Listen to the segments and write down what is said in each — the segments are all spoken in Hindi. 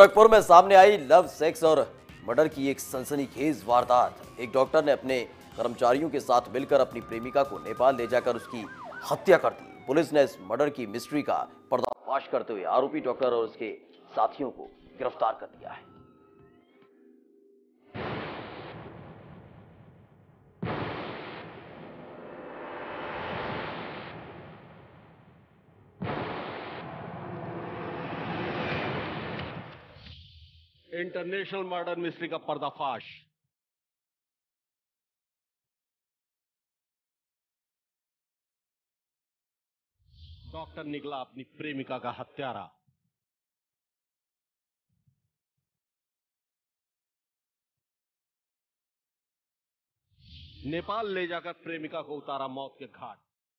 गोरखपुर में सामने आई लव, सेक्स और मर्डर की एक सनसनीखेज वारदात। एक डॉक्टर ने अपने कर्मचारियों के साथ मिलकर अपनी प्रेमिका को नेपाल ले जाकर उसकी हत्या कर दी। पुलिस ने इस मर्डर की मिस्ट्री का पर्दाफाश करते हुए आरोपी डॉक्टर और उसके साथियों को गिरफ्तार कर लिया है। इंटरनेशनल मर्डर मिस्ट्री का पर्दाफाश। डॉक्टर निकला अपनी प्रेमिका का हत्यारा। नेपाल ले जाकर प्रेमिका को उतारा मौत के घाट।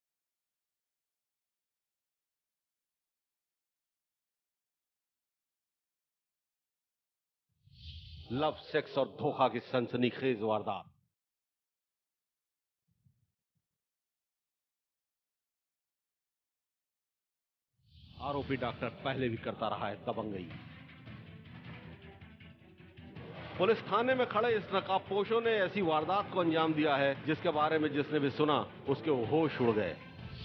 लव, सेक्स और धोखा की सनसनीखेज वारदात। आरोपी डॉक्टर पहले भी करता रहा है दबंगई। पुलिस थाने में खड़े इस नकाबपोशों ने ऐसी वारदात को अंजाम दिया है जिसके बारे में जिसने भी सुना उसके होश उड़ गए।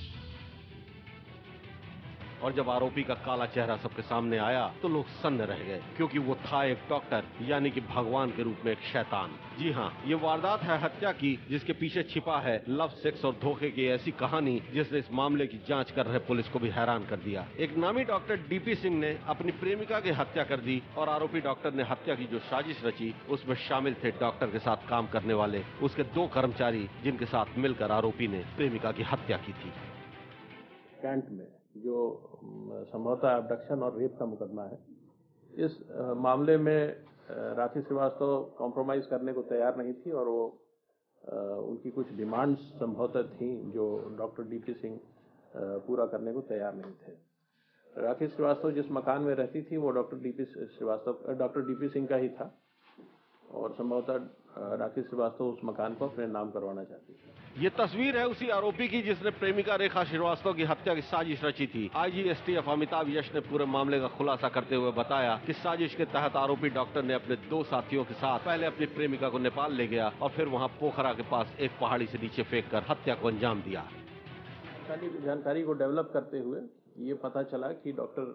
और जब आरोपी का काला चेहरा सबके सामने आया तो लोग सन्न रह गए, क्योंकि वो था एक डॉक्टर, यानी कि भगवान के रूप में एक शैतान। जी हाँ, ये वारदात है हत्या की, जिसके पीछे छिपा है लव, सेक्स और धोखे की ऐसी कहानी जिसने इस मामले की जांच कर रहे पुलिस को भी हैरान कर दिया। एक नामी डॉक्टर डीपी सिंह ने अपनी प्रेमिका की हत्या कर दी और आरोपी डॉक्टर ने हत्या की जो साजिश रची उसमें शामिल थे डॉक्टर के साथ काम करने वाले उसके 2 कर्मचारी, जिनके साथ मिलकर आरोपी ने प्रेमिका की हत्या की थी। कैंट में जो संभवतः अबडक्शन और रेप का मुकदमा है, इस मामले में राखी श्रीवास्तव कॉम्प्रोमाइज करने को तैयार नहीं थी और वो उनकी कुछ डिमांड्स संभवतः थी जो डॉक्टर डीपी सिंह पूरा करने को तैयार नहीं थे। राखी श्रीवास्तव जिस मकान में रहती थी वो डॉक्टर डीपी सिंह का ही था और संभवतः राखी श्रीवास्तव उस मकान को अपने नाम करवाना चाहती थी। ये तस्वीर है उसी आरोपी की जिसने प्रेमिका रेखा श्रीवास्तव की हत्या की साजिश रची थी। आईजी एसटीएफ अमिताभ यश ने पूरे मामले का खुलासा करते हुए बताया कि साजिश के तहत आरोपी डॉक्टर ने अपने 2 साथियों के साथ पहले अपनी प्रेमिका को नेपाल ले गया और फिर वहां पोखरा के पास एक पहाड़ी से नीचे फेंक कर हत्या को अंजाम दिया। जानकारी को डेवलप करते हुए ये पता चला कि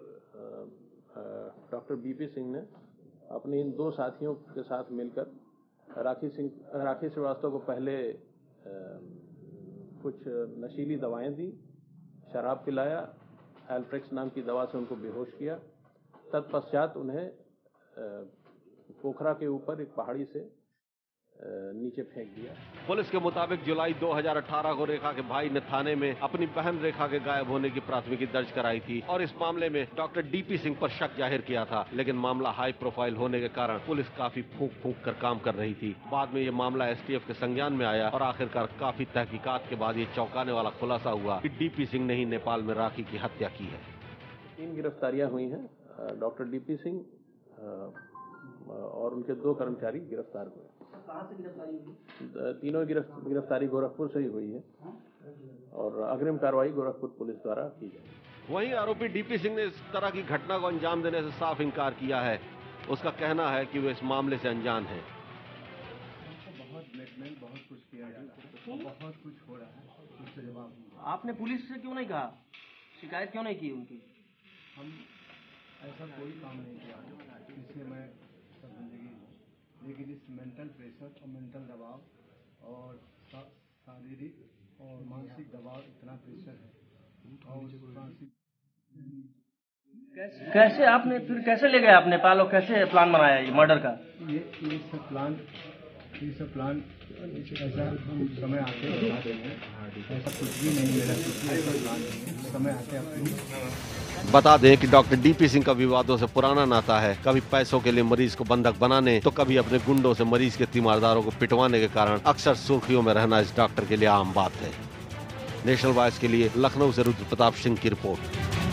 डॉक्टर बीपी सिंह ने अपने इन 2 साथियों के साथ मिलकर राखी श्रीवास्तव को पहले कुछ नशीली दवाएं दी, शराब पिलाया, एल्फ्रेक्स नाम की दवा से उनको बेहोश किया। तत्पश्चात उन्हें पोखरा के ऊपर एक पहाड़ी से नीचे फेंक दिया। पुलिस के मुताबिक जुलाई 2018 को रेखा के भाई ने थाने में अपनी बहन रेखा के गायब होने की प्राथमिकी दर्ज कराई थी और इस मामले में डॉक्टर डीपी सिंह पर शक जाहिर किया था, लेकिन मामला हाई प्रोफाइल होने के कारण पुलिस काफी फूंक कर काम कर रही थी। बाद में ये मामला एसटीएफ के संज्ञान में आया और आखिरकार काफी तहकीकात के बाद ये चौंकाने वाला खुलासा हुआ कि डीपी सिंह ने ही नेपाल में राखी की हत्या की है। 3 गिरफ्तारियां हुई हैं। डॉक्टर डीपी सिंह और उनके 2 कर्मचारी गिरफ्तार हुए। कहाँ से गिरफ्तारी हुई? तीनों गिरफ्तारी गोरखपुर से ही हुई है और अग्रिम कार्रवाई गोरखपुर पुलिस द्वारा की जाएगी। वहीं आरोपी डीपी सिंह ने इस तरह की घटना को अंजाम देने से साफ इनकार किया है। उसका कहना है कि वे इस मामले से अनजान है। बहुत ब्लैकमेल, बहुत कुछ किया जा रहा है, बहुत कुछ हो रहा है, उससे जवाब। आपने पुलिस से क्यों नहीं कहा, शिकायत क्यों नहीं की उनकी? हम ऐसा कोई काम नहीं किया जिससे मैं सब जिंदगी, लेकिन इस मेंटल प्रेशर और मेंटल दबाव और शारीरिक और मानसिक दबाव, इतना प्रेशर है और कैसे आपने फिर कैसे ले गए आप नेपाल और कैसे प्लान बनाया ये मर्डर का? ये सब प्लान ऐसा समय आते बताते हैं, ऐसा कुछ भी नहीं, मेरा कुछ भी ऐसा प्लान नहीं, समय आते अपनी। बता दें कि डॉक्टर डीपी सिंह का विवादों से पुराना नाता है। कभी पैसों के लिए मरीज को बंधक बनाने तो कभी अपने गुंडों से मरीज के तीमारदारों को पिटवाने के कारण अक्सर सुर्खियों में रहना इस डॉक्टर के लिए आम बात है। नेशनल वॉइस के लिए लखनऊ से रुद्र प्रताप सिंह की रिपोर्ट।